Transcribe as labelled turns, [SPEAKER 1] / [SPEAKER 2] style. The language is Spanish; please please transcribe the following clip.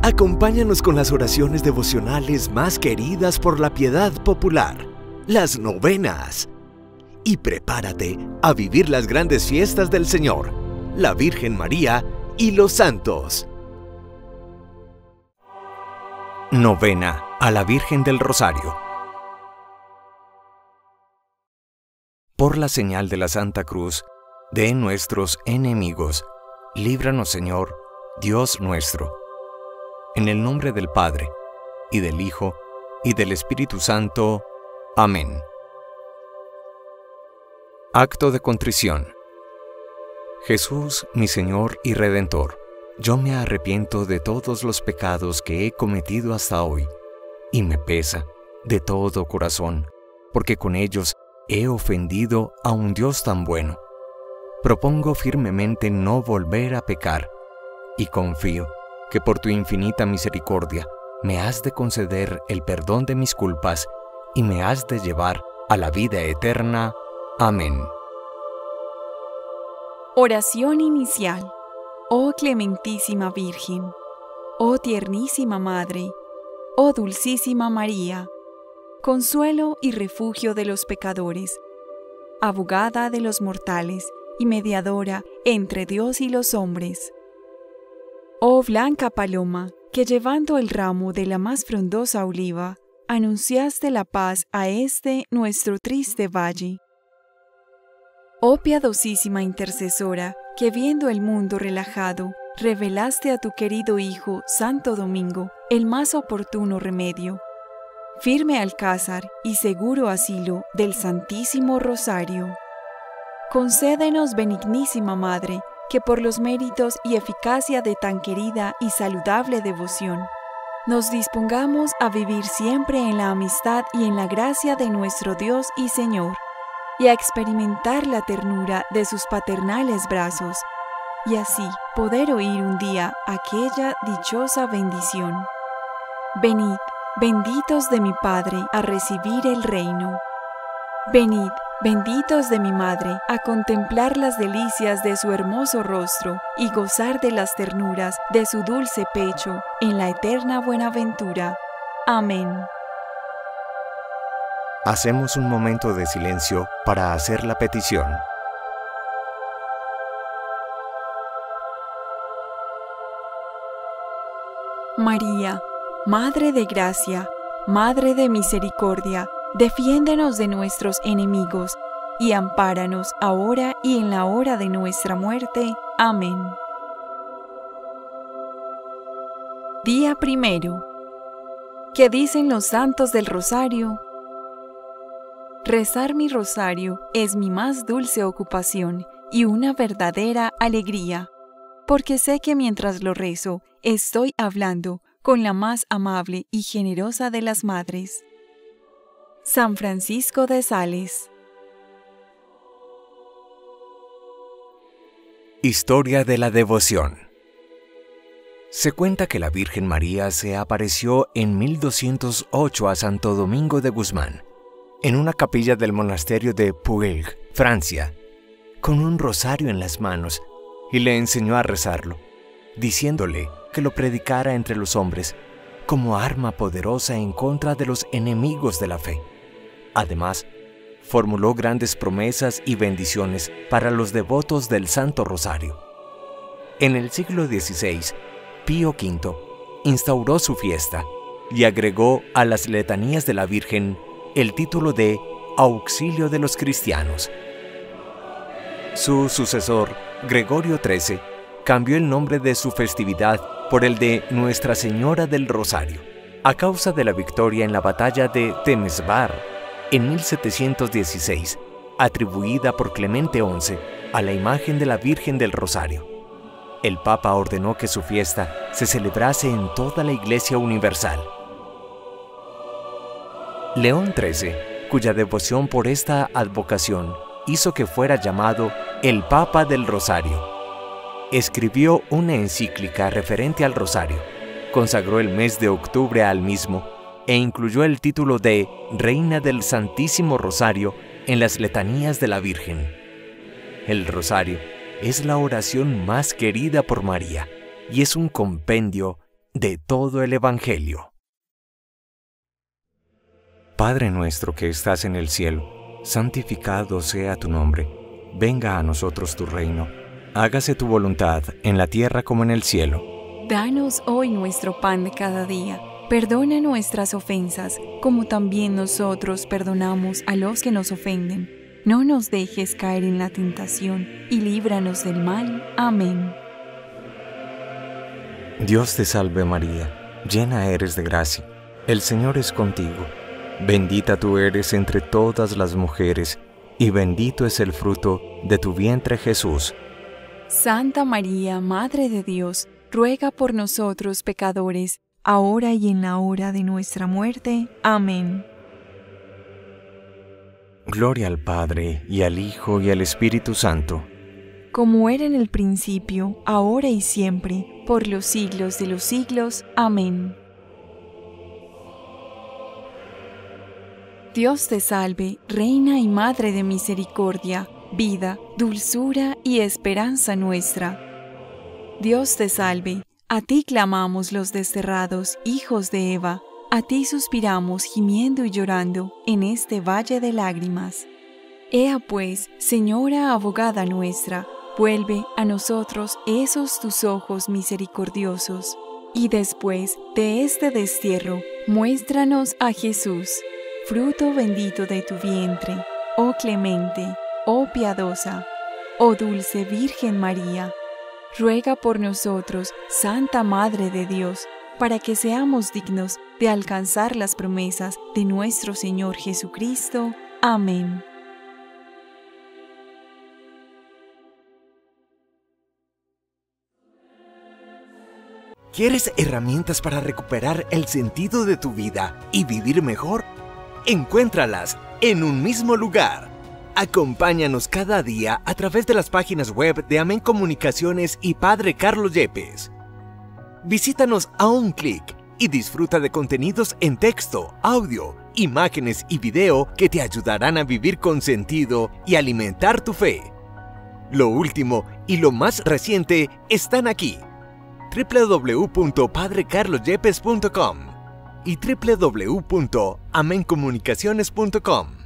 [SPEAKER 1] Acompáñanos con las oraciones devocionales más queridas por la piedad popular, las novenas. Y prepárate a vivir las grandes fiestas del Señor, la Virgen María y los santos. Novena a la Virgen del Rosario. Por la señal de la Santa Cruz de nuestros enemigos, líbranos, Señor, Dios nuestro. En el nombre del Padre, y del Hijo, y del Espíritu Santo. Amén. Acto de contrición. Jesús, mi Señor y Redentor, yo me arrepiento de todos los pecados que he cometido hasta hoy, y me pesa de todo corazón, porque con ellos he ofendido a un Dios tan bueno. Propongo firmemente no volver a pecar, y confío que por tu infinita misericordia me has de conceder el perdón de mis culpas y me has de llevar a la vida eterna. Amén.
[SPEAKER 2] Oración inicial. Oh clementísima Virgen, oh tiernísima Madre, oh dulcísima María, consuelo y refugio de los pecadores, abogada de los mortales y mediadora entre Dios y los hombres. Oh blanca paloma, que llevando el ramo de la más frondosa oliva, anunciaste la paz a este nuestro triste valle. Oh piadosísima intercesora, que viendo el mundo relajado, revelaste a tu querido Hijo, Santo Domingo, el más oportuno remedio, firme alcázar y seguro asilo del Santísimo Rosario. Concédenos, benignísima Madre, que por los méritos y eficacia de tan querida y saludable devoción, nos dispongamos a vivir siempre en la amistad y en la gracia de nuestro Dios y Señor, y a experimentar la ternura de sus paternales brazos, y así poder oír un día aquella dichosa bendición. Venid, benditos de mi Padre, a recibir el reino. Venid, benditos de mi Madre, a contemplar las delicias de su hermoso rostro y gozar de las ternuras de su dulce pecho en la eterna buenaventura. Amén.
[SPEAKER 1] Hacemos un momento de silencio para hacer la petición.
[SPEAKER 2] María, Madre de gracia, Madre de misericordia, defiéndenos de nuestros enemigos y ampáranos ahora y en la hora de nuestra muerte. Amén. Día primero. ¿Qué dicen los santos del rosario? Rezar mi rosario es mi más dulce ocupación y una verdadera alegría, porque sé que mientras lo rezo, estoy hablando con la más amable y generosa de las madres. San Francisco de Sales.
[SPEAKER 1] Historia de la devoción. Se cuenta que la Virgen María se apareció en 1208 a Santo Domingo de Guzmán, en una capilla del monasterio de Puig, Francia, con un rosario en las manos, y le enseñó a rezarlo, diciéndole que lo predicara entre los hombres como arma poderosa en contra de los enemigos de la fe. Además, formuló grandes promesas y bendiciones para los devotos del Santo Rosario. En el siglo XVI, Pío V instauró su fiesta y agregó a las letanías de la Virgen el título de Auxilio de los Cristianos. Su sucesor, Gregorio XIII, cambió el nombre de su festividad por el de Nuestra Señora del Rosario, a causa de la victoria en la batalla de Temesvar en 1716, atribuida por Clemente XI a la imagen de la Virgen del Rosario. El Papa ordenó que su fiesta se celebrase en toda la Iglesia Universal. León XIII, cuya devoción por esta advocación hizo que fuera llamado el Papa del Rosario, escribió una encíclica referente al Rosario, consagró el mes de octubre al mismo e incluyó el título de Reina del Santísimo Rosario en las letanías de la Virgen. El Rosario es la oración más querida por María y es un compendio de todo el Evangelio. Padre nuestro que estás en el cielo, santificado sea tu nombre. Venga a nosotros tu reino. Hágase tu voluntad en la tierra como en el cielo.
[SPEAKER 2] Danos hoy nuestro pan de cada día. Perdona nuestras ofensas, como también nosotros perdonamos a los que nos ofenden. No nos dejes caer en la tentación, y líbranos del mal. Amén.
[SPEAKER 1] Dios te salve María, llena eres de gracia. El Señor es contigo. Bendita tú eres entre todas las mujeres, y bendito es el fruto de tu vientre Jesús.
[SPEAKER 2] Santa María, Madre de Dios, ruega por nosotros pecadores, ahora y en la hora de nuestra muerte. Amén.
[SPEAKER 1] Gloria al Padre, y al Hijo, y al Espíritu Santo.
[SPEAKER 2] Como era en el principio, ahora y siempre, por los siglos de los siglos. Amén. Dios te salve, Reina y Madre de misericordia, vida, dulzura y esperanza nuestra. Dios te salve, a ti clamamos los desterrados hijos de Eva, a ti suspiramos gimiendo y llorando en este valle de lágrimas. Ea pues, Señora abogada nuestra, vuelve a nosotros esos tus ojos misericordiosos, y después de este destierro, muéstranos a Jesús, fruto bendito de tu vientre, oh clemente, oh piadosa, oh dulce Virgen María. Ruega por nosotros, Santa Madre de Dios, para que seamos dignos de alcanzar las promesas de nuestro Señor Jesucristo. Amén.
[SPEAKER 1] ¿Quieres herramientas para recuperar el sentido de tu vida y vivir mejor? Encuéntralas en un mismo lugar. Acompáñanos cada día a través de las páginas web de Amén Comunicaciones y Padre Carlos Yepes. Visítanos a un clic y disfruta de contenidos en texto, audio, imágenes y video que te ayudarán a vivir con sentido y alimentar tu fe. Lo último y lo más reciente están aquí: www.padrecarlosyepes.com y www.amencomunicaciones.com.